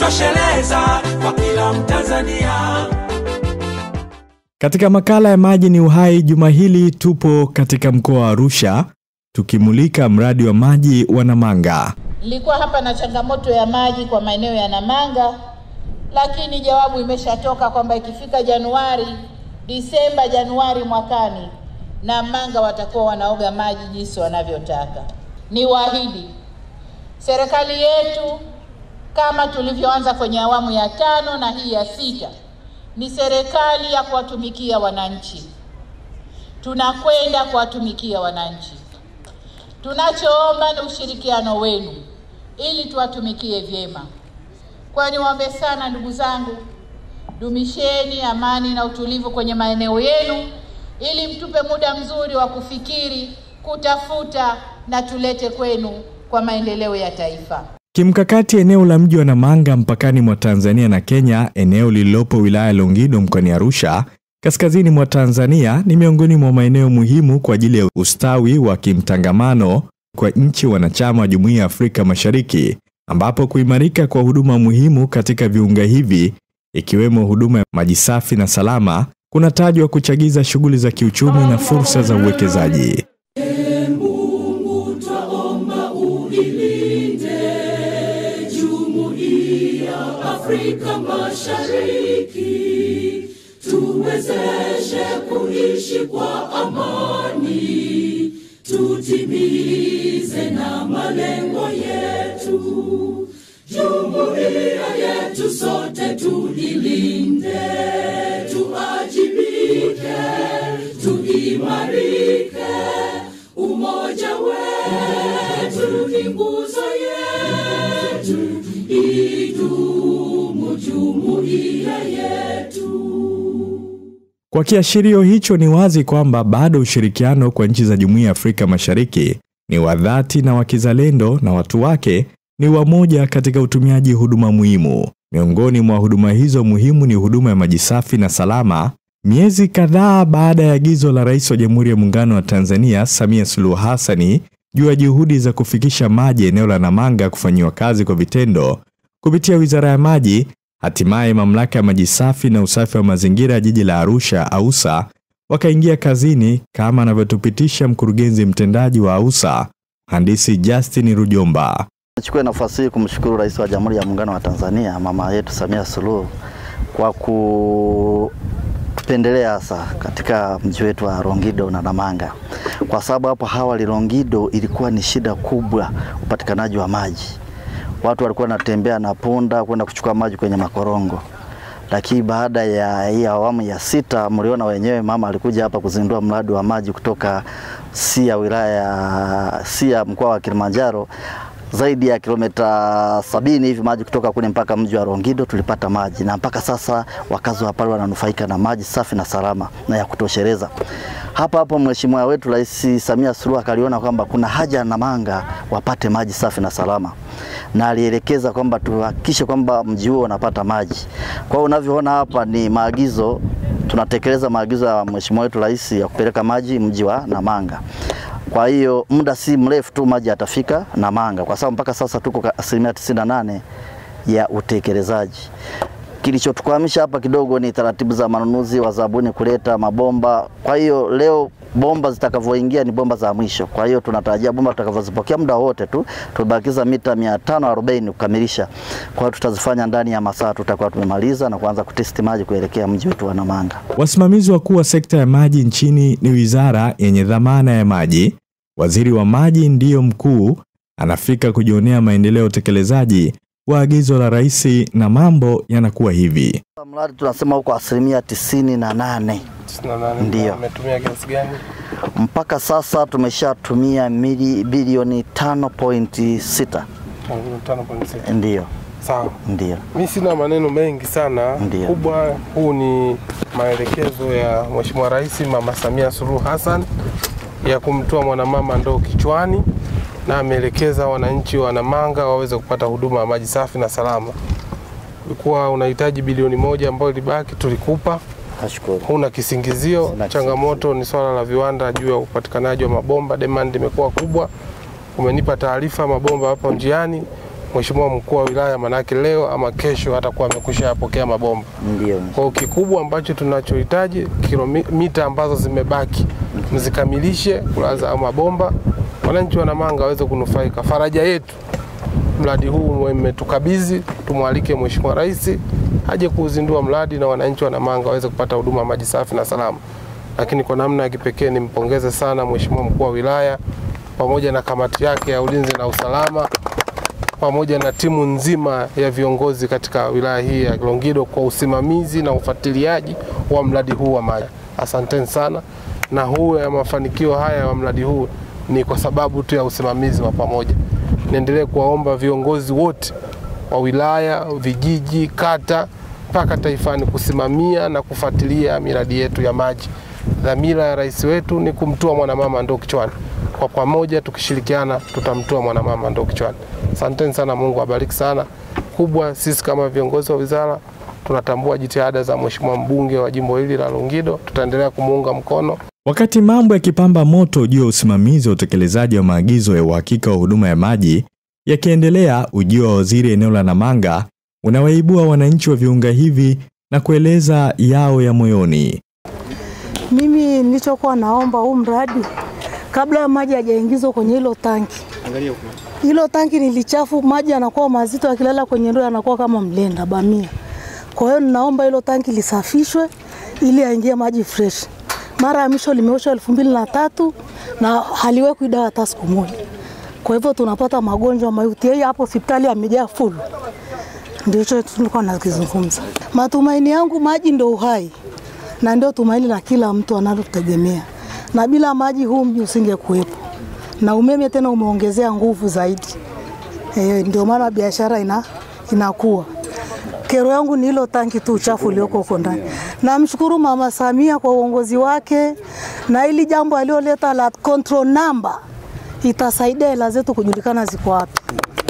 kutosheleza kwa kila Mtanzania. Katika makala ya Maji ni Uhai juma hili tupo katika mkoa wa Arusha tukimulika mradi wa maji wa Namanga. Nilikuwa hapa na changamoto ya maji kwa maeneo ya Namanga, lakini jawabu imeshatoka kwamba ikifika Januari mwakani Namanga watakuwa wanaoga maji jinsi wanavyotaka. Ni waahidi serikali yetu, kama tulivyoanza kwenye awamu ya 5 na hii ya 6, ni serikali ya kuwatumikia wananchi. Tunakwenda kuwatumikia wananchi. Tunachoomba ni ushirikiano wenu ili tuwatumikie vyema. Kwa niwaombe sana ndugu zangu, dumisheni amani na utulivu kwenye maeneo yenu ili mtupe muda mzuri wa kufikiri, kutafuta na tulete kwenu kwa maendeleo ya taifa. Kimkakati, eneo la mji wa Namanga mpakani mwa Tanzania na Kenya, eneo lililopo wilaya Longido mkoani Arusha, kaskazini mwa Tanzania, ni miongoni mwa maeneo muhimu kwa ajili ya ustawi wa kimtangamano kwa nchi wanachama wa Jumuiya ya Afrika Mashariki, ambapo kuimarika kwa huduma muhimu katika viunga hivi, ikiwemo huduma ya maji safi na salama, kunatajwa kuchagiza shughuli za kiuchumi na fursa za uwekezaji. Mungu twaomba uilinde Jumuiya ya Afrika Mashariki, tuwezeshe kuishi kwa amani, tutimize na malengo yetu. Jumuiya yetu sote tuilinde, tuajibike, tuimarike. Umoja wetu ni nguzo yetu, idumu jumuiya yetu. Kwa kiashirio hicho, ni wazi kwamba bado ushirikiano kwa nchi za Jumuiya ya Afrika Mashariki ni wa dhati na wa kizalendo, na watu wake ni wamoja katika utumiaji huduma muhimu. Miongoni mwa huduma hizo muhimu ni huduma ya maji safi na salama. Miezi kadhaa baada ya agizo la Rais wa Jamhuri ya Muungano wa Tanzania Samia Suluhu Hassan juu ya juhudi za kufikisha maji eneo la Namanga kufanyiwa kazi kwa vitendo kupitia Wizara ya Maji, hatimaye Mamlaka ya Maji Safi na Usafi wa Mazingira ya Jiji la Arusha AUSA wakaingia kazini, kama anavyotupitisha mkurugenzi mtendaji wa AUSA, Mhandisi Justin Rujomba. Nachukua nafasi hii kumshukuru Rais wa Jamhuri ya Muungano wa Tanzania mama yetu Samia Suluhu kwa kupendelea hasa katika mji wetu wa Longido na Namanga, kwa sababu hapo awali Longido ilikuwa ni shida kubwa upatikanaji wa maji. Watu walikuwa wanatembea na punda kwenda kuchukua maji kwenye makorongo. Lakini baada ya hii awamu ya 6, mliona wenyewe mama alikuja hapa kuzindua mradi wa maji kutoka Sia, wilaya Sia, mkoa wa Kilimanjaro, zaidi ya kilomita 70 hivi maji kutoka kule mpaka mji wa Longido tulipata maji, na mpaka sasa wakazi wa pale wananufaika na maji safi na salama na ya kutosheleza. Hapo Mheshimiwa wetu Rais Samia Suluhu akaliona kwamba kuna haja Namanga wapate maji safi na salama, na alielekeza kwamba tuhakikishe kwamba mji huo unapata maji. Kwa hiyo unavyoona hapa ni maagizo, tunatekeleza maagizo ya Mheshimiwa wetu Rais ya kupeleka maji mji wa Namanga. Kwa hiyo muda si mrefu tu maji yatafika Namanga, kwa sababu mpaka sasa tuko 98% ya utekelezaji. Kilichotukwamisha hapa kidogo ni taratibu za manunuzi wa zabuni kuleta mabomba. Kwa hiyo leo bomba zitakavyoingia ni bomba za mwisho. Kwa hiyo tunatarajia bomba tutakavyozipokea muda wote tu, tubakiza mita 540 kukamilisha. Kwa hiyo tutazifanya ndani ya masaa tutakuwa tumemaliza na kuanza kutesti maji kuelekea mji wetu wa Namanga. Wasimamizi wakuu wa sekta ya maji nchini ni wizara yenye dhamana ya maji. Waziri wa maji ndiyo mkuu, anafika kujionea maendeleo utekelezaji wa agizo la Rais, na mambo yanakuwa hivi. Mradi tunasema huko 98%. Ndio. Umetumia kiasi gani? Mpaka sasa tumeshatumia bilioni 5.6. 5.6. Ndio. Sawa. Ndio. Mimi sina maneno mengi sana. Ndiyo. Kubwa huu ni maelekezo ya Mheshimiwa Rais Mama Samia Suluhu Hassan ya kumtoa mwanamama ndoo kichwani, na ameelekeza wananchi wa Namanga waweze kupata huduma ya maji safi na salama. Ulikuwa unahitaji bilioni 1 ambayo ilibaki tulikupa. Nashukuru. Huna kisingizio. Changamoto ni swala la viwanda juu ya upatikanaji wa mabomba, demand imekuwa kubwa. Umenipa taarifa mabomba hapo njiani, Mheshimiwa mkuu wa wilaya, manake leo ama kesho atakuwa amekushapokea mabomba. Ndio. Kwa kikubwa ambacho tunachohitaji, kilomita ambazo zimebaki mzikamilishe kulaza mabomba, wananchi wa Namanga waweze kunufaika. Faraja yetu mradi huu mmetukabidhi, tumwalike Mheshimiwa Rais aje kuuzindua mradi na wananchi wa Namanga waweze kupata huduma maji safi na salama. Lakini kwa namna ya kipekee nimpongeze sana Mheshimiwa mkuu wa wilaya pamoja na kamati yake ya ulinzi na usalama pamoja na timu nzima ya viongozi katika wilaya hii ya Longido kwa usimamizi na ufuatiliaji wa mradi huu wa maji. Asanteni sana, na huu ya mafanikio haya wa mradi huu ni kwa sababu tu ya usimamizi wa pamoja. Niendelee kuwaomba viongozi wote wa wilaya, vijiji, kata mpaka taifani kusimamia na kufuatilia miradi yetu ya maji. Dhamira ya rais wetu ni kumtua mwanamama ndoo kichwani. Kwa pamoja tukishirikiana tutamtua mwanamama ndoo kichwani. Asanteni sana, Mungu abariki sana. Kubwa sisi kama viongozi wa wizara tunatambua jitihada za Mheshimiwa mbunge wa jimbo hili la Longido, tutaendelea kumuunga mkono. Wakati mambo yakipamba moto juu ya usimamizi wa utekelezaji wa maagizo ya uhakika wa huduma ya maji yakiendelea, ujio wa waziri eneo la Namanga unawaibua wananchi wa viunga hivi na kueleza yao ya moyoni. Mimi nilichokuwa naomba huu mradi kabla maji hajaingizwa kwenye hilo tanki. Hilo tanki ni lichafu, maji yanakuwa mazito, yakilala kwenye ndoo yanakuwa kama mlenda bamia. Kwa hiyo ninaomba hilo tanki lisafishwe ili aingie maji fresh. Mara ya mwisho limeoshwa 2003 na haliwekwi dawa hata siku moja. Kwa hivyo tunapata magonjwa mauti. Yeye hapo hospitali amejaa full. Ndio hicho tulikuwa tunazungumza. Matumaini yangu maji ndio uhai. Na ndio tumaini la kila mtu analotegemea. Na bila maji huu mji usingekuwepo. Na umeme tena umeongezea nguvu zaidi. Ndio maana biashara inakuwa. Kero yangu ni hilo tanki tu uchafu ulioko huko ndani. Namshukuru Mama Samia kwa uongozi wake na ili jambo alioleta la control number itasaidia hela zetu kujulikana ziko wapi.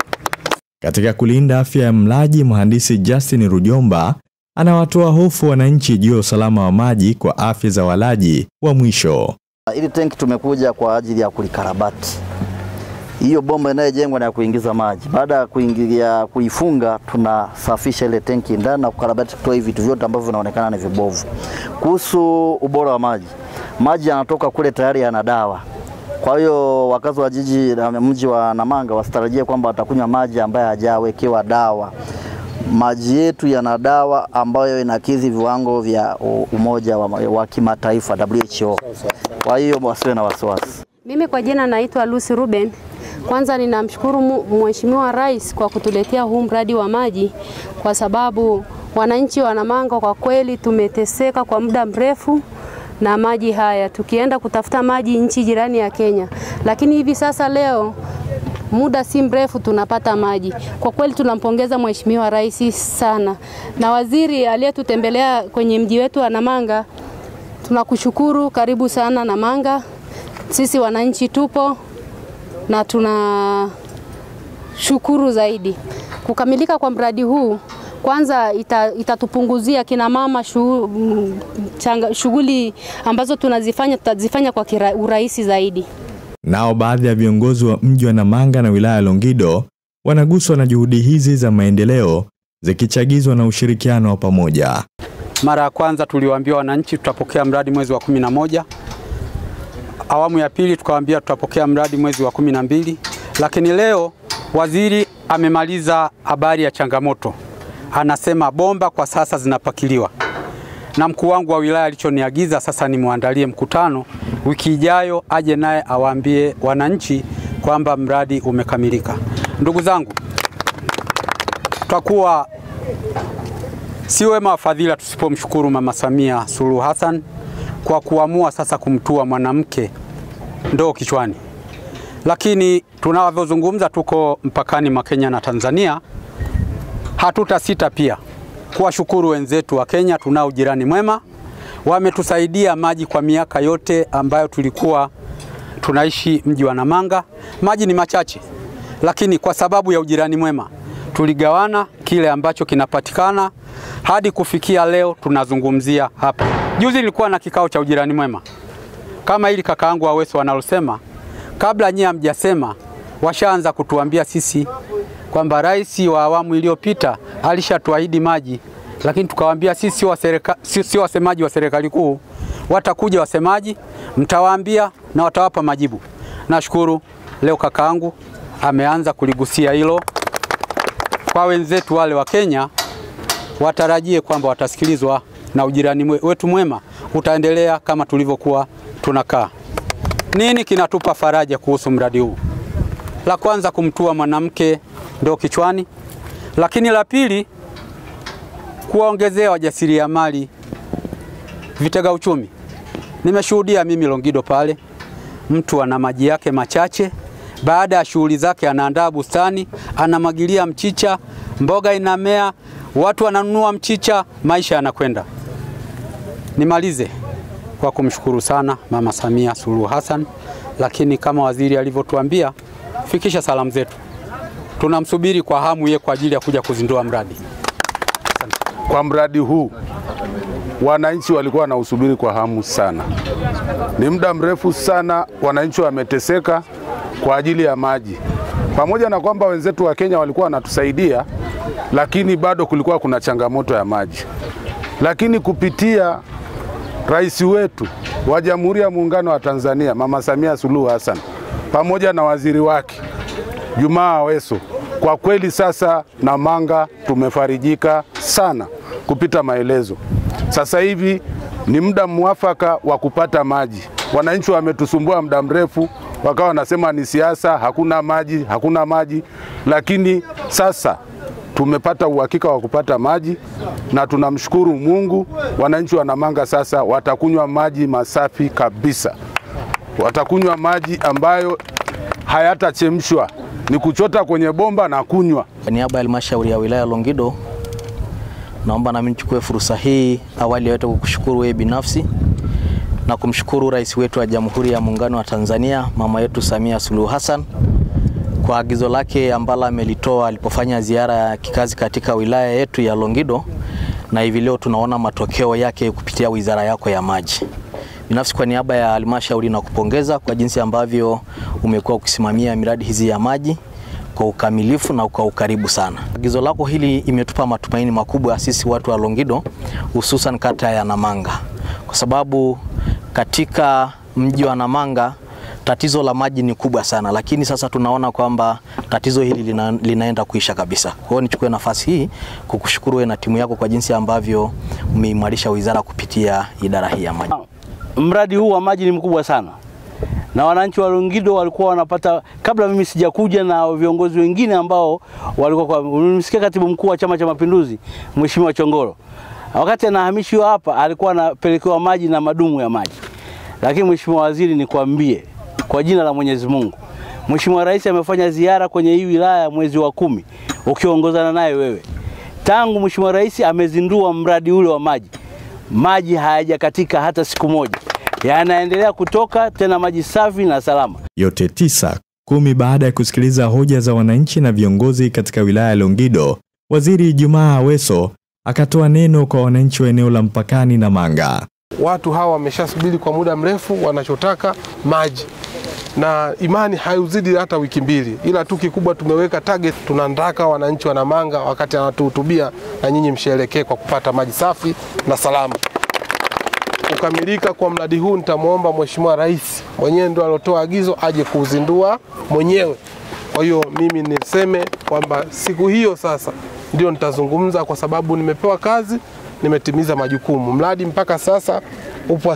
Katika kulinda afya ya mlaji, mhandisi Justin Rujomba anawatoa hofu wananchi juu ya usalama wa maji kwa afya za walaji wa mwisho. Ili tanki tumekuja kwa ajili ya kulikarabati. Hiyo bomba inayojengwa na kuingiza maji. Baada ya kuifunga tunasafisha ile tanki ndani na kukarabati, kutoa hivi vitu vyote ambavyo vinaonekana ni vibovu. Kuhusu ubora wa maji. Maji yanatoka kule tayari yana dawa. Kwa hiyo wakazi wa mji wa Namanga wasitarajie kwamba watakunywa maji ambayo hajawekewa dawa. Maji yetu yana dawa ambayo inakidhi viwango vya Umoja wa Kimataifa WHO. Kwa hiyo wasiwe na wasiwasi. Mimi kwa jina naitwa Lucy Ruben. Kwanza ninamshukuru Mheshimiwa Rais kwa kutuletea huu mradi wa maji, kwa sababu wananchi wa Namanga kwa kweli tumeteseka kwa muda mrefu na maji haya, tukienda kutafuta maji nchi jirani ya Kenya. Lakini hivi sasa leo muda si mrefu tunapata maji. Kwa kweli tunampongeza Mheshimiwa Rais sana. Na waziri aliyetutembelea kwenye mji wetu wa Namanga, tunakushukuru, karibu sana Namanga. Sisi wananchi tupo na tunashukuru zaidi. Kukamilika kwa mradi huu kwanza itatupunguzia kina mama shughuli ambazo tutazifanya kwa urahisi zaidi. Nao baadhi ya viongozi wa mji wa Namanga na wilaya Longido wanaguswa na juhudi hizi za maendeleo zikichagizwa na ushirikiano wa pamoja. Mara ya kwanza tuliwaambia wananchi tutapokea mradi mwezi wa 11. Awamu ya pili tukawaambia tutapokea mradi mwezi wa 12. Lakini leo waziri amemaliza habari ya changamoto. Anasema bomba kwa sasa zinapakiliwa. Na mkuu wangu wa wilaya alichoniagiza sasa nimwandalie mkutano wiki ijayo aje naye awaambie wananchi kwamba mradi umekamilika. Ndugu zangu, tutakuwa si wema wa fadhila tusipomshukuru Mama Samia Suluhu Hassan kwa kuamua sasa kumtua mwanamke ndoo kichwani. Lakini tunavyozungumza tuko mpakani mwa Kenya na Tanzania, hatutasita pia kuwashukuru wenzetu wa Kenya. Tunao jirani mwema, wametusaidia maji kwa miaka yote ambayo tulikuwa tunaishi mji wa Namanga. Maji ni machache, lakini kwa sababu ya ujirani mwema tuligawana kile ambacho kinapatikana hadi kufikia leo tunazungumzia hapa. Juzi nilikuwa na kikao cha ujirani mwema. Kama hili kakaangu Aweso wanalosema, kabla nyinyi hamjasema washaanza kutuambia sisi kwamba rais wa awamu iliyopita alishatuahidi maji, lakini tukawaambia sisi sio wasemaji wa serikali kuu, watakuja wasemaji, mtawaambia na watawapa majibu. Nashukuru leo kakaangu ameanza kuligusia hilo. Kwa wenzetu wale wa Kenya, watarajie kwamba watasikilizwa na ujirani wetu mwema utaendelea kama tulivyokuwa tunakaa. Nini kinatupa faraja kuhusu mradi huu? La kwanza, kumtua mwanamke ndoo kichwani, lakini la pili, kuwaongezea wajasiriamali vitega uchumi. Nimeshuhudia mimi Longido pale, mtu ana maji yake machache, baada ya shughuli zake anaandaa bustani, anamwagilia mchicha, mboga inamea, watu wananunua mchicha, maisha yanakwenda. Nimalize kwa kumshukuru sana Mama Samia Suluhu Hassan, lakini kama waziri alivyotuambia, fikisha salamu zetu. Tunamsubiri kwa hamu yeye kwa ajili ya kuja kuzindua mradi. Kwa mradi huu wananchi walikuwa wanausubiri kwa hamu sana. Ni muda mrefu sana wananchi wameteseka kwa ajili ya maji. Pamoja na kwamba wenzetu wa Kenya walikuwa wanatusaidia, lakini bado kulikuwa kuna changamoto ya maji. Lakini kupitia rais wetu wa Jamhuri ya Muungano wa Tanzania, Mama Samia Suluhu Hassan, pamoja na waziri wake Jumaa Aweso, kwa kweli sasa Namanga tumefarijika sana kupita maelezo. Sasa hivi ni muda mwafaka wa kupata maji. Wananchi wametusumbua muda mrefu, wakawa wanasema ni siasa, hakuna maji, lakini sasa tumepata uhakika wa kupata maji na tunamshukuru Mungu. Wananchi wa Namanga sasa watakunywa maji masafi kabisa. Watakunywa maji ambayo hayatachemshwa, ni kuchota kwenye bomba na kunywa. Kwa niaba ya halmashauri ya wilaya Longido, naomba nami nichukue fursa hii awali yote kukushukuru wewe binafsi na kumshukuru rais wetu wa Jamhuri ya Muungano wa Tanzania, mama yetu Samia Suluhu Hassan, kwa agizo lake ambalo amelitoa alipofanya ziara ya kikazi katika wilaya yetu ya Longido, na hivi leo tunaona matokeo yake kupitia wizara yako ya maji. Binafsi kwa niaba ya halmashauri na kupongeza kwa jinsi ambavyo umekuwa ukisimamia miradi hizi ya maji kwa ukamilifu na kwa ukaribu sana. Agizo lako hili imetupa matumaini makubwa sisi watu wa Longido, hususan kata ya Namanga, kwa sababu katika mji wa Namanga tatizo la maji ni kubwa sana, lakini sasa tunaona kwamba tatizo hili linaenda kuisha kabisa. Kwa hiyo nichukue nafasi hii kukushukuru wewe na timu yako kwa jinsi ambavyo umeimarisha wizara kupitia idara hii ya maji. Mradi huu wa maji ni mkubwa sana, na wananchi wa Longido walikuwa wanapata, kabla mimi sijakuja na viongozi wengine ambao walikuwa nimesikia katibu mkuu wa Chama cha Mapinduzi Mheshimiwa Chongoro, wakati anahamishwa hapa alikuwa anapelekewa maji na madumu ya maji. Lakini Mheshimiwa Waziri, nikwambie kwa jina la Mwenyezi Mungu, Mheshimiwa Rais amefanya ziara kwenye hii wilaya mwezi wa 10 ukiongozana naye wewe. Tangu Mheshimiwa Rais amezindua mradi ule wa maji hayajakatika hata siku moja. Yanaendelea kutoka tena maji safi na salama. Yote 9-10 baada ya kusikiliza hoja za wananchi na viongozi katika wilaya ya Longido, Waziri Jumaa Aweso akatoa neno kwa wananchi wa eneo la mpakani Namanga. Watu hawa wameshasubiri kwa muda mrefu, wanachotaka maji. Na imani haizidi hata wiki 2, ila tu kikubwa tumeweka target, tunataka wananchi wa Namanga wakati anatuhutubia na nyinyi msherekee kwa kupata maji safi na salama. Kukamilika kwa mradi huu nitamuomba Mheshimiwa Rais mwenyewe ndio alotoa agizo aje kuzindua mwenyewe. Kwa hiyo mimi niseme kwamba siku hiyo sasa ndio nitazungumza, kwa sababu nimepewa kazi, nimetimiza majukumu. Mradi mpaka sasa upo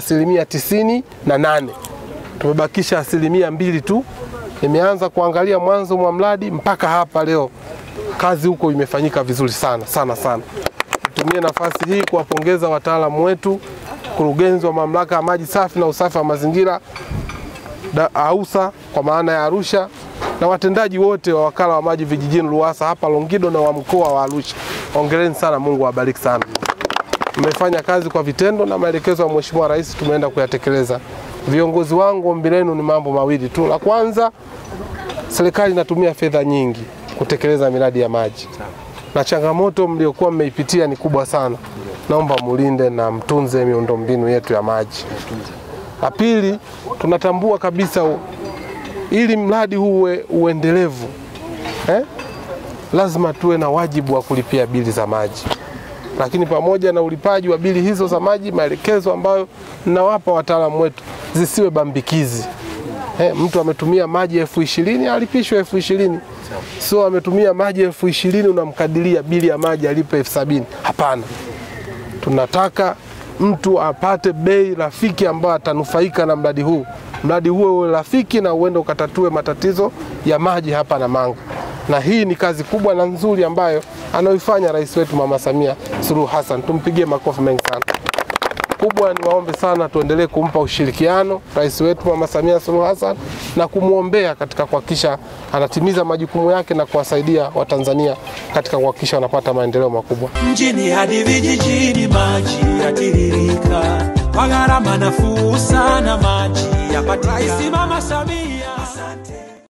98%. Tumebakisha 2% tu. Nimeanza kuangalia mwanzo mwa mradi mpaka hapa leo. Kazi huko imefanyika vizuri sana. Nitumie nafasi hii kuwapongeza wataalamu wetu, mkurugenzi wa mamlaka ya maji safi na usafi wa mazingira AUSA kwa maana ya Arusha, na watendaji wote wa wakala wa maji vijijini Ruwasa hapa Longido na wa mkoa wa Arusha. Hongereni sana, Mungu awabariki sana. Mmefanya kazi kwa vitendo na maelekezo ya Mheshimiwa Rais tumeenda kuyatekeleza. Viongozi wangu, ombi lenu ni mambo mawili tu. La kwanza, serikali inatumia fedha nyingi kutekeleza miradi ya maji, na changamoto mliokuwa mmeipitia ni kubwa sana. Naomba mulinde na mtunze miundombinu yetu ya maji. La pili, tunatambua kabisa ili mradi huu uendelevu, lazima tuwe na wajibu wa kulipia bili za maji. Lakini pamoja na ulipaji wa bili hizo za maji, maelekezo ambayo ninawapa wataalamu wetu zisiwe bambikizi. Mtu ametumia maji 20,000 alipishwe 20,000. Sio ametumia maji 20,000 unamkadiria bili ya maji alipe 70,000. Hapana. Tunataka mtu apate bei rafiki ambayo atanufaika na mradi huu. Mradi huo uwe rafiki na uende ukatatue matatizo ya maji hapa Namanga. Na hii ni kazi kubwa na nzuri ambayo anaoifanya rais wetu Mama Samia Suluhu Hassan. Tumpigie makofi mengi sana. Kubwa ni waombe sana tuendelee kumpa ushirikiano rais wetu Mama Samia Suluhu Hassan na kumuombea katika kuhakikisha anatimiza majukumu yake na kuwasaidia Watanzania katika kuhakikisha wanapata maendeleo makubwa. Mjini hadi vijijini maji yatiririka, kwa gharama nafuu sana maji yapatikana. Rais Mama Samia, asante.